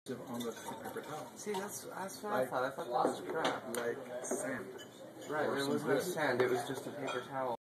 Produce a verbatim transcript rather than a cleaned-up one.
on the paper towel. See, that's that's what Like, I thought. I thought that was crap. Like sand. Right, Or it some wasn't glue. sand. It was just a paper towel.